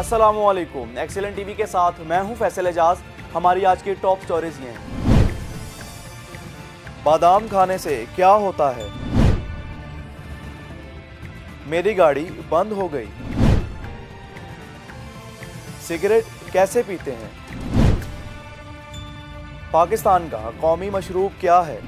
अस्सलामुअलैकुम। Excellent TV के साथ मैं हूं फैसल एजाज। हमारी आज की टॉप स्टोरीज ये हैं। बादाम खाने से क्या होता है? मेरी गाड़ी बंद हो गई। सिगरेट कैसे पीते हैं? पाकिस्तान का कौमी मशरूब क्या है?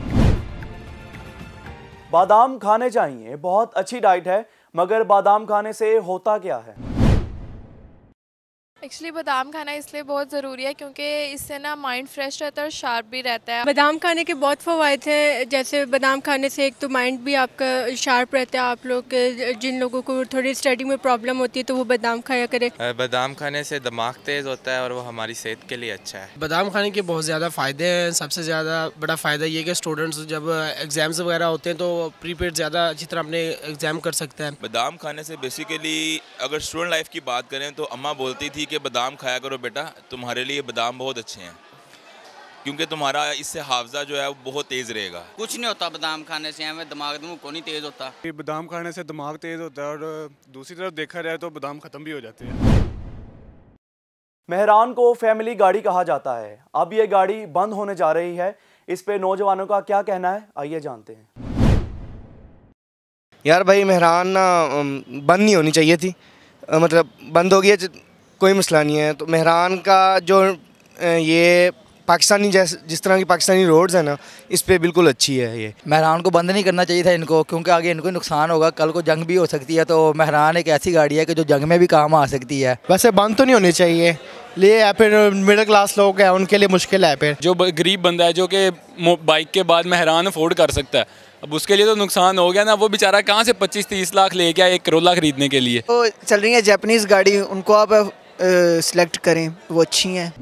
बादाम खाने चाहिए, बहुत अच्छी डाइट है, मगर बादाम खाने से होता क्या है? एक्चुअली बादाम खाना इसलिए बहुत ज़रूरी है क्योंकि इससे ना माइंड फ्रेश रहता है और शार्प भी रहता है। बादाम खाने के बहुत फ़वाइद हैं। जैसे बादाम खाने से एक तो माइंड भी आपका शार्प रहता है। आप लोग के जिन लोगों को थोड़ी स्टडी में प्रॉब्लम होती है तो वो बादाम खाया करें। बादाम खाने से दिमाग तेज़ होता है और वो हमारी सेहत के लिए अच्छा है। बादाम खाने के बहुत ज़्यादा फ़ायदे हैं। सबसे ज़्यादा बड़ा फ़ायदा ये कि स्टूडेंट्स जब एग्ज़ाम्स वगैरह होते हैं तो प्रीपेड ज़्यादा अच्छी तरह अपने एग्ज़ाम कर सकते हैं। बादाम खाने से बेसिकली अगर स्टूडेंट लाइफ की बात करें तो अम्मा बोलती थी कि बादाम खाया करो बेटा, तुम्हारे लिए बादाम बहुत अच्छे हैं क्योंकि तुम्हारा इससे हाफजा जो है वो बहुत तेज़ रहेगा। कुछ नहीं होता बादाम खाने से, हमें दिमाग को नहीं तेज़ होता। बादाम खाने से दिमाग तेज़ होता है और दूसरी तरफ देखा जाए तो बादाम ख़त्म भी हो जाते हैं। मेहरान को फैमिली गाड़ी कहा जाता है। अब ये गाड़ी बंद होने जा रही है। इस पे नौजवानों का क्या कहना है, आइए जानते हैं। यार भाई मेहरान ना बंद नहीं होनी चाहिए थी, मतलब बंद हो गई है कोई मसला नहीं है। तो मेहरान का जो ये पाकिस्तानी जिस तरह की पाकिस्तानी रोड्स है ना, इस पे बिल्कुल अच्छी है। ये मेहरान को बंद नहीं करना चाहिए था इनको, क्योंकि आगे इनको नुकसान होगा, कल को जंग भी हो सकती है। तो मेहरान एक ऐसी गाड़ी है कि जो जंग में भी काम आ सकती है। वैसे बंद तो नहीं होनी चाहिए, ले या फिर मिडिल क्लास लोग हैं उनके लिए मुश्किल है। फिर जो गरीब बंदा है जो कि बाइक के बाद मेहरान अफोर्ड कर सकता है, अब उसके लिए तो नुकसान हो गया ना। वो बेचारा कहाँ से 25-30 लाख ले गया एक करोला खरीदने के लिए। तो चल रही है जापानीज़ गाड़ी, उनको आप सिलेक्ट करें, वो अच्छी हैं।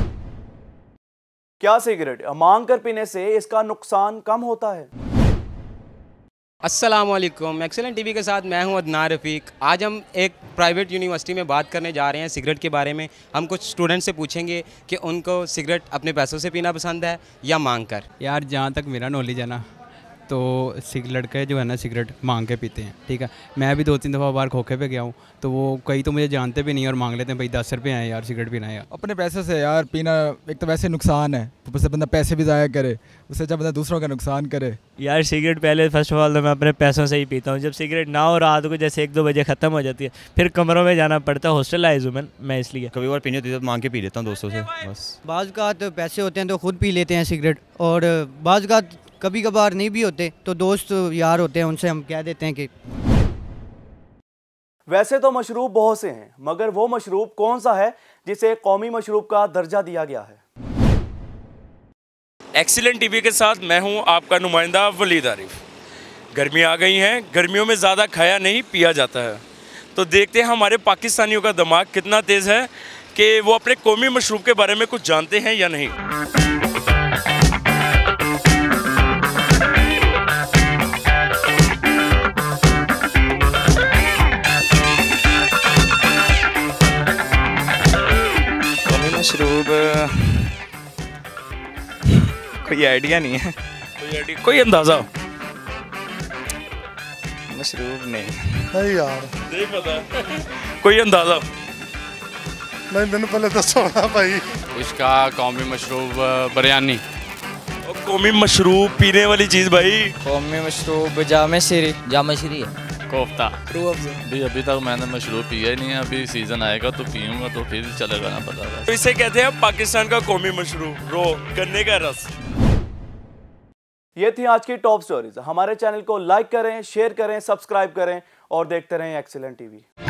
क्या सिगरेट मांग कर पीने से इसका नुकसान कम होता है? अस्सलामुअलैकुम। एक्सीलेंट टीवी के साथ मैं हूं अदनान रफ़ीक। आज हम एक प्राइवेट यूनिवर्सिटी में बात करने जा रहे हैं सिगरेट के बारे में। हम कुछ स्टूडेंट से पूछेंगे कि उनको सिगरेट अपने पैसों से पीना पसंद है या मांग कर। यार जहाँ तक मेरा नॉलेज है ना, तो लड़के जो है ना सिगरेट मांग के पीते हैं, ठीक है। मैं भी 2-3 दफ़ा बाहर खोखे पे गया हूँ, तो वो कई तो मुझे जानते भी नहीं और मांग लेते हैं, भाई 10 रुपये आए यार सिगरेट पीना है। यार अपने पैसे से यार पीना एक तो वैसे नुकसान है, ऊपर से बंदा पैसे भी ज़ाया करे, उससे जब बंदा दूसरों का नुकसान करे। यार सिगरेट पहले फर्स्ट ऑफ ऑल तो मैं अपने पैसों से ही पीता हूँ। जब सिगरेट ना हो रात को जैसे 1-2 बजे ख़त्म हो जाती है, फिर कमरों में जाना पड़ता है। हॉस्टलाइज हूँ मैं इसलिए कभी बार पीनी होती है तो मांग के पी लेता हूँ दोस्तों से बस। बाज़ का तो पैसे होते हैं तो खुद पी लेते हैं सिगरेट, और बाज़ का कभी कभार नहीं भी होते तो दोस्त यार होते हैं, उनसे हम कह देते हैं कि। वैसे तो मशरूब बहुत से हैं, मगर वो मशरूब कौन सा है जिसे कौमी मशरूब का दर्जा दिया गया है? एक्सीलेंट टीवी के साथ मैं हूं आपका नुमाइंदा वलीद आरिफ। गर्मियां आ गई हैं, गर्मियों में ज़्यादा खाया नहीं पिया जाता है, तो देखते हैं हमारे पाकिस्तानियों का दिमाग कितना तेज़ है कि वो अपने कौमी मशरूब के बारे में कुछ जानते हैं या नहीं। मशरूब कोई आइडिया नहीं है। कोई अंदाज़ा? मशरूब नहीं यार नहीं पता। कोई अंदाज़ा? नहीं, मैंने पहले दसो ना भाई। उसका कौमी मशरूब बिरयानी। कौमी मशरूब पीने वाली चीज़ भाई। कौमी मशरूब जामे श्री है। कोफ्ता। भी अभी तक मैंने मशरूब पिया ही नहीं है, अभी सीज़न आएगा तो पीऊँगा तो फिर चलेगा ना पता है। तो इसे कहते हैं पाकिस्तान का कौमी मशरूब गन्ने का रस। ये थी आज की टॉप स्टोरीज। हमारे चैनल को लाइक करें, शेयर करें, सब्सक्राइब करें और देखते रहें एक्सीलेंट टीवी।